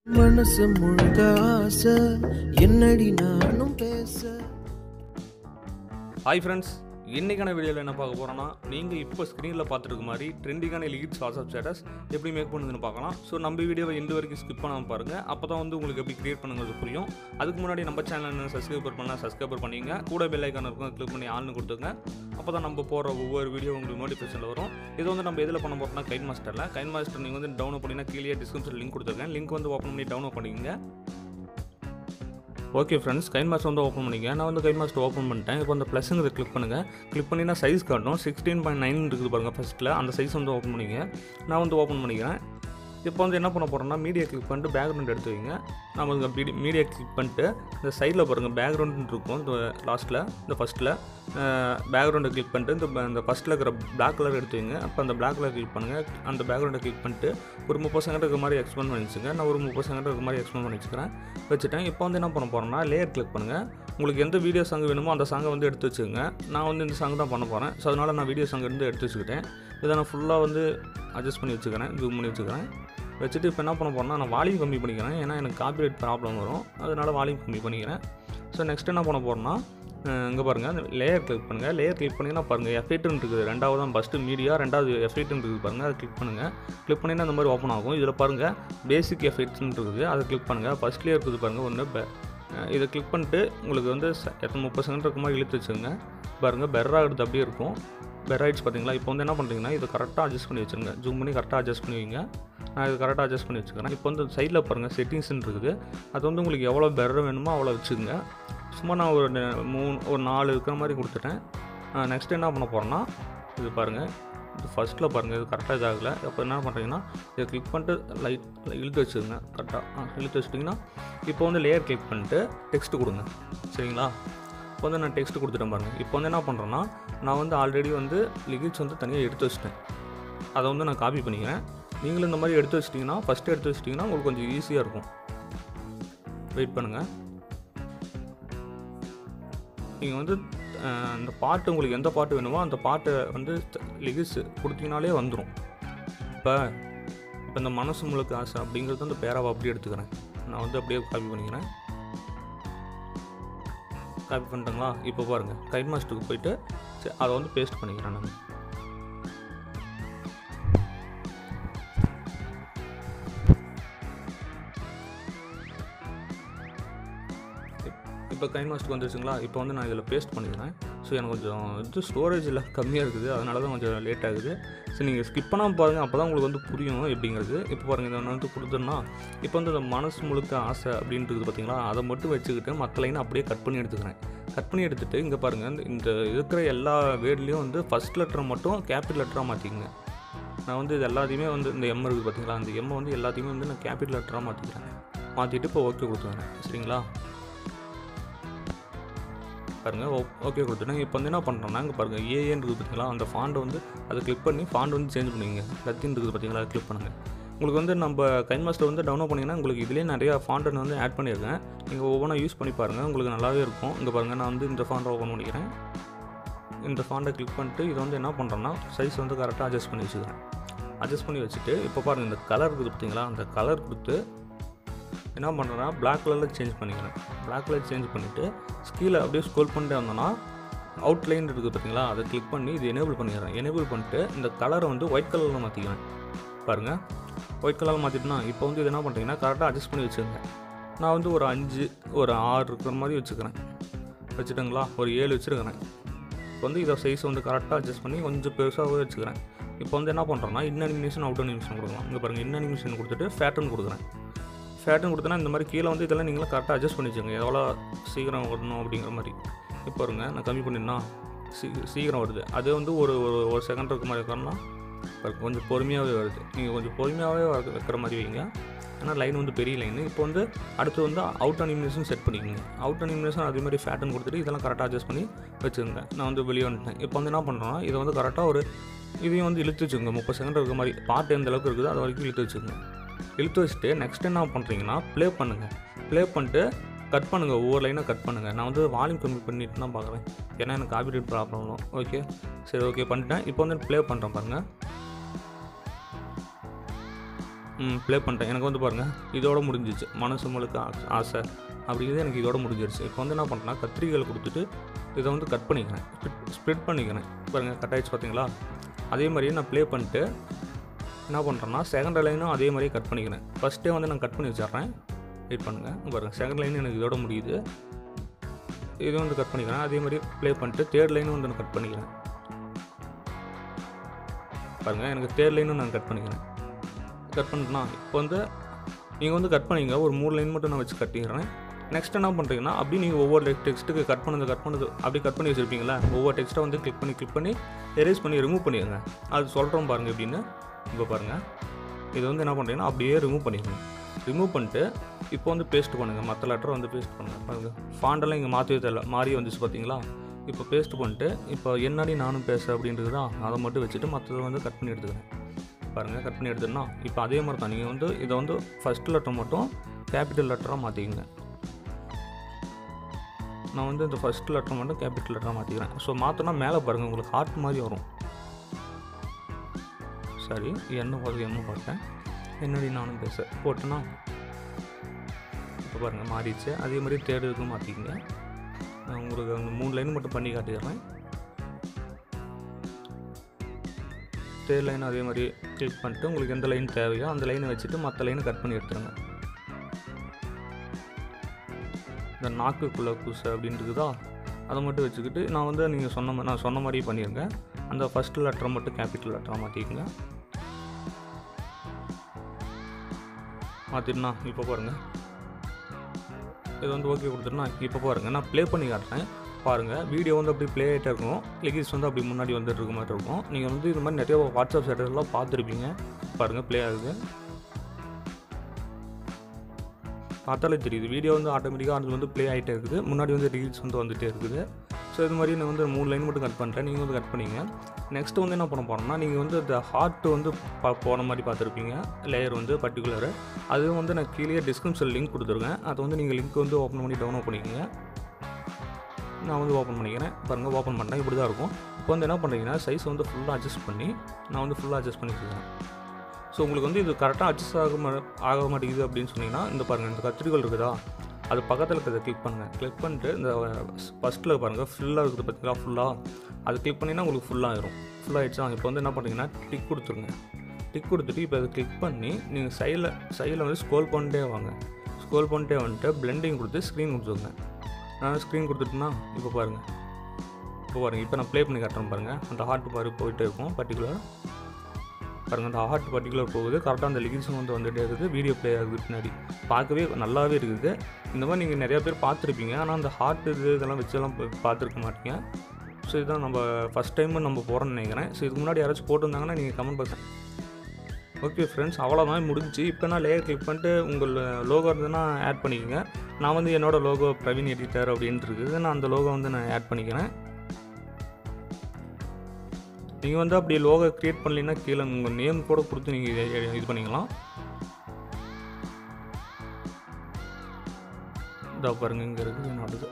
மனசு முழுக்க ஆசை என்னடி நானும் பேச. ஹாய் ஃப்ரெண்ட்ஸ், இன்றைக்கான வீடியோவில் என்ன பார்க்க போகிறோன்னா, நீங்கள் இப்போ ஸ்க்ரீனில் பார்த்துருக்க மாதிரி ட்ரெண்டிங்கான லீட்ஸ் வாட்ஸ்அப் ஸ்டேட்டஸ் எப்படி மேக் பண்ணுதுன்னு பார்க்கலாம். ஸோ நம்ம வீடியோவை எண்டு வரைக்கும் ஸ்கிப் பண்ணாமல் பாருங்கள். அப்போ தான் வந்து உங்களுக்கு எப்படி கிரியேட் பண்ணுங்கிறது புரியும். அதுக்கு முன்னாடி நம்ம சேனல் சப்ஸ்கிரைபர் பண்ணால் சப்ஸ்கிரைபர் பண்ணிங்க, கூட பெல் ஐக்கான் இருக்கும், கிளிக் பண்ணி ஆள்னு கொடுத்துங்க. அப்போ தான் நம்ம போகிற ஒவ்வொரு வீடியோ உங்களுக்கு நோட்டிஃபிகேஷனில் வரும். இது வந்து நம்ம எதில் பண்ண போகிறோம்னா கைன் மாஸ்டர் நீங்கள் வந்து டவுன்லோட் பண்ணிங்கன்னா கீழே டிஸ்கிரிப்ஷனில் லிங்க் கொடுத்துருக்கேன். லிங்க் வந்து ஓப்பன் பண்ணி டவுன்லோட் பண்ணிக்கங்க. ஓகே ஃப்ரெண்ட்ஸ், கைன் மாஸ்டர் வந்து ஓப்பன் பண்ணிங்க. நான் வந்து கைன் மாஸ்டர் ஓப்பன் பண்ணிட்டேன். இப்போ அந்த ப்ளஸ்ங்கிறத கிளிக் பண்ணுங்கள். கிளிக் பண்ணினா சைஸ் காட்டும். 16.9 இருக்குது பாருங்கள் ஃபஸ்ட்டில். அந்த சைஸ் வந்து ஓப்பன் பண்ணிங்க. நான் வந்து ஓப்பன் பண்ணிக்கிறேன். இப்போ வந்து என்ன பண்ண போகிறோம்னா, மீடியா கிளிக் பண்ணிட்டு பேக்ரவுண்ட் எடுத்து வைங்க. நம்ம வந்து மீடியா கிளிக் பண்ணிட்டு இந்த சைடில் பாருங்கள் பேக்ரவுண்ட் இருக்கும். இந்த லாஸ்ட்டில் இந்த ஃபஸ்ட்டில் பேக்ரவுண்டை கிளிக் பண்ணிட்டு இந்த ஃபஸ்ட்டில் இருக்கிற பிளாக் கலர் எடுத்து வைங்க. அப்போ அந்த பிளாக் கலர் கிளிக் பண்ணுங்கள். அந்த பேக்ரவுண்டை கிளிக் பண்ணிட்டு ஒரு 30 செகண்ட் இருக்கிற மாதிரி எக்ஸ்பெண்ட் பண்ணி வச்சுங்க. நான் ஒரு 30 செகண்ட் இருக்கிற மாதிரி எக்ஸ்பெண்ட் பண்ணி வச்சுட்டேன். இப்போ வந்து என்ன பண்ண போகிறோம்னா, லேயர் கிளிக் பண்ணுங்கள். உங்களுக்கு எந்த வீடியோ சாங் வேணுமோ அந்த சாங்கை வந்து எடுத்து வச்சுக்கோங்க. நான் வந்து இந்த சாங் தான் பண்ண போகிறேன். ஸோ அதனால் நான் வீடியோ சாங் எடுத்து வச்சுக்கிட்டேன். இதை நான் ஃபுல்லாக வந்து அட்ஜஸ்ட் பண்ணி வச்சுக்கிறேன், ஜூம் பண்ணி வச்சுட்டு இப்போ என்ன பண்ண போகிறேன்னா, நான் வால்யூம் கம்மி பண்ணிக்கிறேன். ஏன்னா எனக்கு காப்பிரைட் ப்ராப்ளம் வரும். அதனால் வால்யூம் கம்மி பண்ணிக்கிறேன். ஸோ நெக்ஸ்ட் என்ன பண்ண போகிறோன்னா, இங்கே பாருங்கள் லேயர் கிளிக் பண்ணுங்கள். லேயர் கிளிக் பண்ணிங்கன்னா பாருங்கள் எஃபெக்ட்னு இருக்குது. ரெண்டாவது தான் ஃபஸ்ட்டு மீடியா, ரெண்டாவது எஃபெக்ட்னு இருக்குது பாருங்கள். அதை கிளிக் பண்ணுங்கள். கிளிக் பண்ணிங்கன்னா இந்த மாதிரி ஓப்பன் ஆகும். இதில் பாருங்கள் பேசிக் எஃபெக்ட்ஸ்னு இருக்குது. அதை கிளிக் பண்ணுங்கள். ஃபஸ்ட்லேயே இருக்குது பாருங்கள் ஒன்று. இதை கிளிக் பண்ணிட்டு உங்களுக்கு வந்து 30 செகண்ட் இருக்க மாதிரி இழுத்து வச்சுங்க. பாருங்கள் பெர்ராகிறது அப்படியே இருக்கும். பெர்ராயிட்ஸ் பார்த்தீங்களா? இப்போ வந்து என்ன பண்ணுறீங்கன்னா, இதை கரெக்டாக அட்ஜஸ்ட் பண்ணி வச்சுருங்க. ஜூம் பண்ணி கரெக்டாக அட்ஜஸ்ட் பண்ணி வைங்க. நான் இது கரெக்டாக அட்ஜஸ்ட் பண்ணி வச்சுக்கிறேன். இப்போ வந்து சைடில் பாருங்கள் செட்டிங்ஸ்ன்னு இருக்குது. அது வந்து உங்களுக்கு எவ்வளோ பெர்ர வேணுமோ அவ்வளோ வச்சுக்கோங்க. சும்மா நான் ஒரு 4 இருக்கிற மாதிரி கொடுத்துட்டேன். நெக்ஸ்ட் என்ன பண்ண போகிறேன்னா, இது பாருங்கள் இது ஃபஸ்ட்டில் பாருங்கள் இது கரெக்டாக இதாகலை. அப்போ என்ன பண்ணுறீங்கன்னா, இதை கிளிக் பண்ணிட்டு இழுத்து வச்சுருங்க. கரெக்டாக இழுத்து வச்சுட்டிங்கன்னா, இப்போ வந்து லேயர் கிளிக் பண்ணிட்டு டெக்ஸ்ட்டு கொடுங்க. சரிங்களா? இப்போ வந்து நான் டெக்ஸ்ட்டு கொடுத்துட்டேன் பாருங்கள். இப்போ வந்து என்ன பண்ணுறேன்னா, நான் வந்து ஆல்ரெடி வந்து லிரிக்ஸ் வந்து தனியாக எடுத்து வச்சுட்டேன். அதை வந்து நான் காப்பி பண்ணிக்கிறேன். நீங்களும் இந்த மாதிரி எடுத்து வச்சிட்டிங்கன்னா, ஃபஸ்ட்டு எடுத்து வச்சிட்டிங்கன்னா உங்களுக்கு கொஞ்சம் ஈஸியாக இருக்கும். வெயிட் பண்ணுங்கள். நீங்கள் வந்து இந்த பாட்டு உங்களுக்கு எந்த பாட்டு வேணுமோ அந்த பாட்டை வந்து லிரிக்ஸ் கொடுத்தீங்கனாலே வந்துடும். இப்போ இந்த மனசு முழுக்க ஆசை அப்படிங்கிறது அந்த பேராவை அப்படியே எடுத்துக்கிறேன். நான் வந்து அப்படியே காப்பி பண்ணிக்கிறேன். காப்பி பண்ணிட்டேங்களா? இப்போ பாருங்கள் கைன் மாஸ்டருக்கு போயிட்டு அதை வந்து பேஸ்ட் பண்ணிக்கிறேன். நான் இப்போ கைன் மாஸ்டருக்கு வந்துருச்சுங்களா? இப்போ வந்து நான் இதில் பேஸ்ட் பண்ணிக்கிறேன். ஸோ எனக்கு கொஞ்சம் இது ஸ்டோரேஜில் கம்மியாக இருக்குது, அதனால தான் கொஞ்சம் லேட் ஆகுது. ஸோ நீங்கள் ஸ்கிப் பண்ணாமல் பாருங்கள், அப்போ தான் உங்களுக்கு வந்து புரியும் எப்படிங்கிறது. இப்போ பாருங்கள் இதை வந்து கொடுத்துருன்னா, இப்போ வந்து இந்த மனசு முழுக்க ஆசை அப்படின்றது பார்த்தீங்களா, அதை மட்டும் வச்சுக்கிட்டு மற்ற லைனை அப்படியே கட் பண்ணி எடுத்துக்கிறேன். கட் பண்ணி எடுத்துகிட்டு இங்கே பாருங்கள் இந்த இருக்கிற எல்லா வேர்ட்லேயும் வந்து ஃபஸ்ட் லெட்டரை மட்டும் கேபிட்டல் லெட்டராக மாற்றிக்கங்க. நான் வந்து இது எல்லாத்தையுமே வந்து இந்த எம் இருக்குது பார்த்தீங்களா, அந்த எம்மை வந்து எல்லாத்தையுமே வந்து நான் கேபிட்டல் லெட்டராக மாற்றிக்கிறேன். மாற்றிட்டு இப்போ ஓகே கொடுத்துக்கிறேன். சரிங்களா? பாருங்கள் ஓகே கொடுத்துட்டேன். இப்போ வந்து என்ன பண்ணுறேன்னா, இங்கே பாருங்கள் ஏஏன்னு இருக்குது பார்த்தீங்களா, அந்த ஃபாண்டை வந்து அதை கிளிக் பண்ணி ஃபாண்ட் வந்து சேஞ்ச் பண்ணிங்க. லத்தின் இருக்குது பார்த்தீங்களா, அதை கிளிக் பண்ணுங்கள். உங்களுக்கு வந்து நம்ம கைன் மாஸ்டர் வந்து டவுன்லோட் பண்ணிங்கன்னா உங்களுக்கு இதுலேயே நிறையா ஃபாண்டை வந்து ஆட் பண்ணியிருக்கேன். நீங்கள் ஒவ்வொன்றா யூஸ் பண்ணி பாருங்கள், உங்களுக்கு நல்லாவே இருக்கும். இங்கே பாருங்கள் நான் வந்து இந்த ஃபாண்டை ஓப்பன் பண்ணிக்கிறேன். இந்த ஃபாண்டை கிளிக் பண்ணிட்டு இதை வந்து என்ன பண்ணுறேன்னா, சைஸ் வந்து கரெக்டாக அட்ஜஸ்ட் பண்ணி வச்சுக்கிறேன். அட்ஜஸ்ட் பண்ணி வச்சுட்டு இப்போ பாருங்கள் இந்த கலர் இருக்குது பார்த்தீங்களா, அந்த கலர் கொடுத்து என்ன பண்ணுறேன்னா பிளாக் கலரில் சேஞ்ச் பண்ணிக்கிறேன். பிளாக் கலர் சேஞ்ச் பண்ணிவிட்டு கீழே அப்படியே ஸ்க்ரோல் பண்ணிட்டு வந்தோன்னா அவுட்லைன் இருக்குது பார்த்தீங்களா, அதை கிளிக் பண்ணி இது எனேபிள் பண்ணிடுறேன். எனேபிள் பண்ணிட்டு இந்த கலரை வந்து ஒயிட் கலரில் மாற்றிக்கிறேன். பாருங்கள் ஒயிட் கலரில் மாற்றிட்டுனா இப்போ வந்து இது என்ன பண்ணுறீங்கன்னா கரெக்டாக அட்ஜஸ்ட் பண்ணி வச்சுருங்க. நான் வந்து ஒரு 5 ஒரு 6 இருக்கிற மாதிரி வச்சுட்டுங்களா, ஒரு 7 வச்சுருக்கிறேன். இப்போ வந்து இதை சைஸ் வந்து கரெக்டாக அட்ஜஸ்ட் பண்ணி கொஞ்சம் பெருசாகவே வச்சுக்கிறேன். இப்போ வந்து என்ன பண்ணுறேன்னா இன் அனிமேஷன் அவுட் அனிமேஷன் கொடுக்கலாம். இங்கே பாருங்கள் இன் அனிமேஷன் கொடுத்துட்டு ஃபேட்டர்ன் கொடுக்குறேன். ஃபேட்டன் கொடுத்தனா இந்த மாதிரி கீழே வந்து இதெல்லாம் நீங்களும் கரெக்டாக அட்ஜஸ்ட் பண்ணி வச்சுங்க, எவ்வளோ சீக்கிரம் வரணும் அப்படிங்கிற மாதிரி. இப்போ பாருங்க நான் கம்மி பண்ணினா சீக்கிரம் வருது. அது வந்து ஒரு செகண்ட் இருக்க மாதிரி இருக்கணும்னா கொஞ்சம் பொறுமையாகவே வருது. நீங்கள் கொஞ்சம் பொறுமையாகவே வைக்கிற மாதிரி வைங்க, ஏன்னா லைன் வந்து பெரிய லைன். இப்போ வந்து அடுத்து வந்து அவுட் அனிமேஷன் செட் பண்ணிக்கோங்க. அவுட் அனிமேஷன் அதே மாதிரி ஃபேட்டன் கொடுத்துட்டு இதெல்லாம் கரெக்டாக அட்ஜஸ்ட் பண்ணி வச்சுருங்க. நான் வந்து வெளியே வந்துட்டேன். இப்போ வந்து என்ன பண்ணுறேன்னா இதை வந்து கரெக்டாக இதையும் வந்து இழுத்து வச்சுக்கோங்க. 30 செகண்ட் இருக்க மாதிரி பாட்டு எந்த அளவுக்கு இருக்குது அது வரைக்கும் இழுத்து வச்சுக்கோங்க. இழுத்து வச்சுட்டு நெக்ஸ்ட் என்ன பண்ணுறீங்கன்னா ப்ளே பண்ணுங்கள். ப்ளே பண்ணிட்டு கட் பண்ணுங்கள், ஒவ்வொரு லைனாக கட் பண்ணுங்கள். நான் வந்து வால்யூம் கம்மி பண்ணிட்டு தான் பார்க்குறேன், ஏன்னா எனக்கு காப்பிரைட் ப்ராப்ளம். ஓகே சரி ஓகே பண்ணிட்டேன். இப்போ வந்து ப்ளே பண்ணுறேன் பாருங்கள். ப்ளே பண்ணிட்டேன். எனக்கு வந்து பாருங்கள் இதோட முடிஞ்சிச்சு. மனசு முழுக்க ஆசை அப்படிங்கிறது எனக்கு இதோட முடிஞ்சிருச்சு. இப்போ வந்து என்ன பண்ணுறேன்னா கத்திரிகள் கொடுத்துட்டு இதை வந்து கட் பண்ணிக்கிறேன், ஸ்ப்ளிட் பண்ணிக்கிறேன். பாருங்கள் கட் ஆகிடுச்சு பார்த்தீங்களா? அதே மாதிரியே நான் ப்ளே பண்ணிட்டு என்ன பண்ணுறேன்னா செகண்ட் லைனும் அதே மாதிரியே கட் பண்ணிக்கிறேன். ஃபஸ்ட்டே வந்து நான் கட் பண்ணி வச்சிட்றேன். வெயிட் பண்ணுங்கள். பாருங்கள் செகண்ட் லைன் எனக்கு இதோட முடியுது. இது வந்து கட் பண்ணிக்கிறேன். அதே மாதிரி ப்ளே பண்ணிட்டு தேர்ட் லைனும் வந்து நான் கட் பண்ணிக்கிறேன். பாருங்கள் எனக்கு தேர்ட் லைனும் நான் கட் பண்ணிக்கிறேன். கட் பண்ணிட்டேன்னா இப்போ வந்து நீங்கள் வந்து கட் பண்ணிங்க ஒரு 3 லைன் மட்டும் நான் வச்சு கட்டிக்கிறேன். நெக்ஸ்ட் என்ன பண்ணுறீங்கன்னா அப்படி நீங்கள் ஒவ்வொரு டெக்ஸ்ட்டுக்கு கட் பண்ணது அப்படி கட் பண்ணி வச்சுருப்பீங்களா, ஒவ்வொரு டெக்ஸ்ட்டை வந்து கிளிக் பண்ணி எரேஸ் பண்ணி ரிமூவ் பண்ணிடுங்க. அது சொல்கிறோம் பாருங்கள் எப்படின்னு. இப்போ பாருங்கள் இது வந்து என்ன பண்ணுறீங்கன்னா அப்படியே ரிமூவ் பண்ணிடுங்க. ரிமூவ் பண்ணிட்டு இப்போ வந்து பேஸ்ட் பண்ணுங்கள். மற்ற லெட்டரை வந்து பேஸ்ட் பண்ணுங்கள். பாருங்கள் ஃபாண்டெல்லாம் இங்கே மாறி வந்துச்சு பார்த்தீங்களா? இப்போ பேஸ்ட் பண்ணிட்டு இப்போ என்னடி நானும் பேச அப்படின்றது தான் அதை மட்டும் வச்சுட்டு மற்றதை வந்து கட் பண்ணி எடுத்துக்கிறேன். பாருங்கள் கட் பண்ணி எடுத்துன்னா இப்போ அதே மாதிரி தான் நீங்கள் வந்து இதை வந்து ஃபஸ்ட் லெட்டர் மட்டும் கேபிட்டல் லெட்டராக மாற்றிக்கங்க. நான் வந்து இந்த ஃபஸ்ட் லெட்டர் மட்டும் கேபிட்டல் லெட்டராக மாற்றிக்கிறேன். ஸோ மாற்றினா மேலே பாருங்கள் உங்களுக்கு ஹார்ட் மாதிரி வரும். சரி என்ன பார்த்தேன் என்னடி நானும் பேச போட்டுன்னா இப்போ பாருங்கள் மாறிடுச்சு. அதே மாதிரி தேர்ட் இதுக்கும் மாற்றிக்கங்க. நான் உங்களுக்கு அந்த 3 லைன் மட்டும் பண்ணி காட்டிடுறேன். தேர்ட் லைன் அதே மாதிரி கிளிக் பண்ணிட்டு உங்களுக்கு எந்த லைன் தேவையோ அந்த லைனை வச்சுட்டு மற்ற லைனை கட் பண்ணி எடுத்துருங்க. இந்த நாக்குக்குள்ளே பூசை அப்படின்றதுதா அதை மட்டும் வச்சுக்கிட்டு நான் வந்து நீங்கள் சொன்ன மாதிரியே பண்ணிடுங்க. அந்த ஃபஸ்ட் லெட்டரை மட்டும் கேபிட்டல் லெட்டராக மாற்றிக்கங்க. மாற்றிட்டுனா இப்போ பாருங்கள் இது வந்து ஓகே கொடுத்துட்டுனா இப்போ பாருங்கள் நான் ப்ளே பண்ணி காட்டுறேன். பாருங்கள் வீடியோ வந்து அப்படி ப்ளே ஆகிட்டே இருக்கும். லெகிஸ் வந்து அப்படி முன்னாடி வந்துட்டு இருக்க மாதிரி இருக்கும். நீங்கள் வந்து இது மாதிரி நிறைய வாட்ஸ்அப் ஸ்டேட்டஸ்லாம் பார்த்துருப்பீங்க. பாருங்கள் ப்ளே ஆகுது. பார்த்தாலே தெரியுது வீடியோ வந்து ஆட்டோமேட்டிக்காக அது வந்து ப்ளே ஆகிட்டே இருக்குது. முன்னாடி வந்து ரீல்ஸ் வந்து வந்துகிட்டே இருக்குது. ஸோ இது மாதிரி நான் வந்து 3 லைன் மட்டும் கட் பண்ணுறேன். நீங்கள் வந்து கட் பண்ணிங்க. நெக்ஸ்ட்டு வந்து என்ன பண்ண போகிறோம்னா நீங்கள் வந்து இந்த ஹார்ட் வந்து போன மாதிரி பார்த்துருப்பீங்க லேயர் வந்து பர்டிகுலரு. அதுவும் வந்து நான் கீழே டிஸ்கிரிப்ஷன் லிங்க் கொடுத்துருக்கேன். அதை வந்து நீங்கள் லிங்க் வந்து ஓப்பன் பண்ணி டவுன்லோட் பண்ணிக்கோங்க. நான் வந்து ஓப்பன் பண்ணிக்கிறேன். பாருங்கள் ஓப்பன் பண்ணேன். இப்படி தான் இருக்கும். இப்போ வந்து என்ன பண்ணுறீங்கன்னா சைஸ் வந்து ஃபுல்லாக அட்ஜஸ்ட் பண்ணி நான் வந்து ஃபுல்லாக அட்ஜஸ்ட் பண்ணி வச்சுக்கிறேன். ஸோ உங்களுக்கு வந்து இது கரெக்டாக அட்ஜஸ்ட் ஆக மாட்டேங்குது அப்படின்னு சொன்னீங்கன்னா இந்த பாருங்கள் இந்த கத்திரிக்கோல் இருக்குதா அது பக்கத்தில் இருக்கிறத கிளிக் பண்ணுங்கள். கிளிக் பண்ணிட்டு இந்த ஃபஸ்ட்டில் பாருங்கள் ஃபுல்லாக இருக்குது பார்த்தீங்களா ஃபுல்லாக அது கிளிக் பண்ணிங்கன்னா உங்களுக்கு ஃபுல்லாகிடும். ஃபுல்லாகிடுச்சா இப்போ வந்து என்ன பண்ணுறீங்கன்னா டிக் கொடுத்துருங்க. டிக் கொடுத்துட்டு இப்போ அதை கிளிக் பண்ணி நீங்கள் சைடில் வந்து ஸ்க்ரோல் பண்ணிட்டே வாங்க. ஸ்க்ரோல் பண்ணிட்டே வந்துட்டு பிளெண்டிங் கொடுத்து ஸ்க்ரீன் கொடுத்துருங்க. நான் ஸ்க்ரீன் கொடுத்துட்டுனா இப்போ பாருங்கள் இப்போ நான் ப்ளே பண்ணி காட்டுறேன். பாருங்கள் அந்த ஹார்ட் மாதிரி போயிட்டே இருக்கும் பர்டிகுலர். பாருங்கள் அந்த ஹார்ட் பர்டிகுலர் போகுது. கரெக்டாக அந்த லிகிஸும் வந்து வந்துகிட்டே இருக்குது. வீடியோ ப்ளே ஆகுது பின்னாடி. பார்க்கவே நல்லாவே இருக்குது. இந்த மாதிரி நீங்கள் நிறையா பேர் பார்த்துருப்பீங்க. ஆனால் அந்த ஹார்ட் இதெல்லாம் வச்செல்லாம் பார்த்துருக்க மாட்டீங்க. ஸோ இதுதான் நம்ம ஃபஸ்ட் டைம் நம்ம போகிறோன்னு நினைக்கிறேன். ஸோ இதுக்கு முன்னாடி யாராச்சும் போட்டிருந்தாங்கன்னா நீங்கள் கமெண்ட் பாக்ஸ். ஓகே ஃப்ரெண்ட்ஸ் அவ்வளோதான் முடிஞ்சு. இப்போ நான் லேயர் கிளிக் பண்ணிட்டு உங்கள் லோகோ இருந்ததுன்னா ஆட் பண்ணிக்கோங்க. நான் வந்து என்னோடய லோகோ பிரவீன் எடிட்டர் அப்படின்ட்டு இருக்குது. நான் அந்த லோகோ வந்து நான் ஆட் பண்ணிக்கிறேன். நீங்கள் வந்து அப்படி லோகோ க்ரியேட் பண்ணலைன்னா கீழே உங்கள் நேம் கூட கொடுத்து நீங்கள் இது பண்ணிக்கலாம். இதா பாருங்கள் இங்கே இருக்குது என்னோடது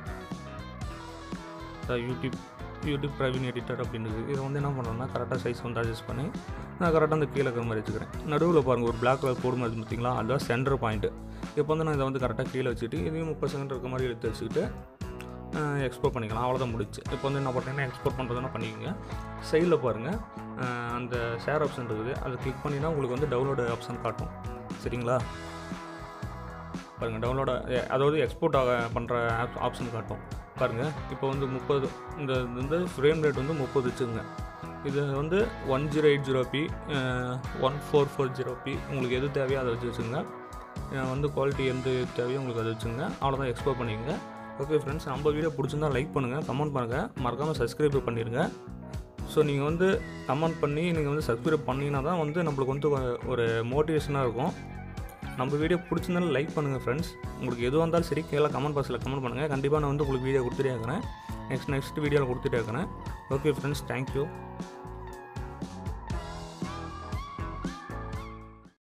யூடியூப் பிரவீன் எடிட்டர் அப்படின்றது. இதை வந்து என்ன பண்ணுறோன்னா கரெக்டாக சைஸ் வந்து அட்ஜஸ்ட் பண்ணி நான் கரெக்டாக அந்த கீழே இருக்கிற மாதிரி வச்சுக்கிறேன். நடுவில் பாருங்கள் ஒரு பிளாக் கலர் போடும் மாதிரி பார்த்தீங்களா அதுதான் சென்டர் பாயிண்ட்டு. இப்போ வந்து நான் இதை வந்து கரெக்டாக கீழே வச்சுட்டு இதையும் 30 செகண்ட் இருக்க மாதிரி எடுத்து வச்சுக்கிட்டு எக்ஸ்போர்ட் பண்ணிக்கலாம். அவ்வளோதான் முடிச்சு. இப்போ வந்து என்ன பண்ணுறேன்னா எக்ஸ்போர்ட் பண்ணுறதுனா பண்ணிக்கோங்க. சைடில் பாருங்கள் அந்த ஷேர் ஆப்ஷன் இருக்குது. அதை கிளிக் பண்ணினா உங்களுக்கு வந்து டவுன்லோடு ஆப்ஷன் காட்டும். சரிங்களா? பாருங்கள் டவுன்லோட அதாவது எக்ஸ்போர்ட் பண்ணுற ஆப்ஷன் காட்டும். பாருங்கள் இப்போ வந்து 30 இந்த ஃப்ரேம் ரேட் வந்து 30 வச்சுருங்க. இது வந்து 1080p 1440p உங்களுக்கு எது தேவையோ அதை வச்சுங்க. வந்து குவாலிட்டி எந்த தேவையோ உங்களுக்கு அதை வச்சுங்க. அவ்வளோதான் எக்ஸ்போர்ட் பண்ணிக்கங்க. ஓகே ஃப்ரெண்ட்ஸ் நம்ம வீடியோ பிடிச்சிருந்தா லைக் பண்ணுங்கள், கமெண்ட் பண்ணுங்கள், மறக்காமல் சப்ஸ்கிரைப் பண்ணிடுங்க. ஸோ நீங்கள் வந்து கமெண்ட் பண்ணி நீங்கள் வந்து சப்ஸ்கிரைப் பண்ணிங்கன்னா தான் வந்து நம்மளுக்கு வந்து ஒரு மோட்டிவேஷனாக இருக்கும். நம்ம வீடியோ பிடிச்சிருந்தாலும் லைக் பண்ணுங்கள் ஃப்ரெண்ட்ஸ். உங்களுக்கு எதுவாக இருந்தாலும் சரி கீழே கமெண்ட் பாக்ஸில் கமெண்ட் பண்ணுங்கள். கண்டிப்பாக நான் வந்து உங்களுக்கு வீடியோ கொடுத்துட்டே இருக்கிறேன். நெக்ஸ்ட் வீடியோவில் கொடுத்துட்டே இருக்கிறேன். Okay friends thank you.